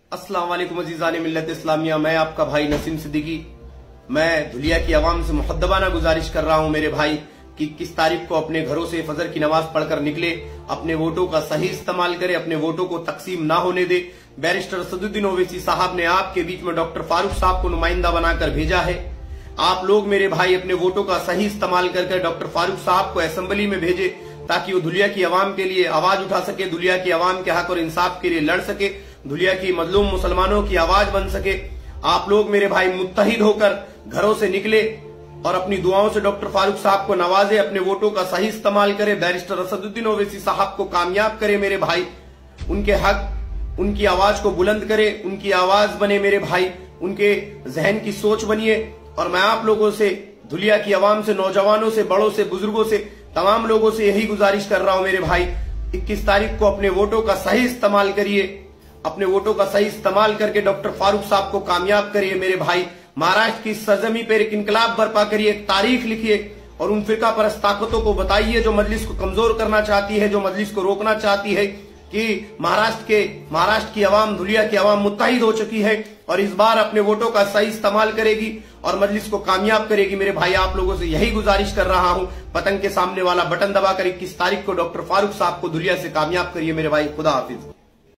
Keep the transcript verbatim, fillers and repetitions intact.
अस्सलाम वालेकुम अज़ीज़ान मिल्लत इस्लामिया। मैं आपका भाई नसीम सिद्दीकी। मैं धुलिया की अवाम से मुहद्दबाना गुजारिश कर रहा हूं मेरे भाई कि किस तारीख को अपने घरों से फजर की नमाज पढ़कर निकले, अपने वोटों का सही इस्तेमाल करे, अपने वोटों को तकसीम ना होने दे। बैरिस्टर सदुद्दीन ओवैसी साहब ने आपके बीच में डॉक्टर फारूक साहब को नुमाइंदा बनाकर भेजा है। आप लोग मेरे भाई अपने वोटों का सही इस्तेमाल करके डॉक्टर फारूक साहब को असेंबली में भेजे ताकि वो धुलिया की अवाम के लिए आवाज उठा सके, धुलिया की अवाम के हक और इंसाफ के लिए लड़ सके, धुलिया की मजलूम मुसलमानों की आवाज बन सके। आप लोग मेरे भाई मुत्तहिद होकर घरों से निकले और अपनी दुआओं से डॉक्टर फारूक साहब को नवाजे, अपने वोटों का सही इस्तेमाल करे, बैरिस्टर सदुद्दीन ओवैसी साहब को कामयाब करे मेरे भाई, उनके हक, उनकी आवाज को बुलंद करे, उनकी आवाज बने मेरे भाई, उनके जहन की सोच बनिए। और मैं आप लोगों से, धुलिया की अवाम से, नौजवानों से, बड़ों से, बुजुर्गों से, तमाम लोगों से यही गुजारिश कर रहा हूं मेरे भाई, इक्कीस तारीख को अपने वोटों का सही इस्तेमाल करिए, अपने वोटों का सही इस्तेमाल करके डॉक्टर फारूक साहब को कामयाब करिए मेरे भाई। महाराष्ट्र की सरजमी पर एक इनकलाब बर्पा करिए, एक तारीख लिखिए और उन फिरका परस्त ताकतों को बताइए जो मजलिस को कमजोर करना चाहती है, जो मजलिस को रोकना चाहती है कि महाराष्ट्र के महाराष्ट्र की अवाम, धुलिया की अवाम मुत्तहिद हो चुकी है और इस बार अपने वोटों का सही इस्तेमाल करेगी और मजलिस को कामयाब करेगी मेरे भाई। आप लोगों से यही गुजारिश कर रहा हूं, पतंग के सामने वाला बटन दबाकर इक्कीस तारीख को डॉक्टर फारूक साहब को धुलिया से कामयाब करिए मेरे भाई। खुदा हाफिज।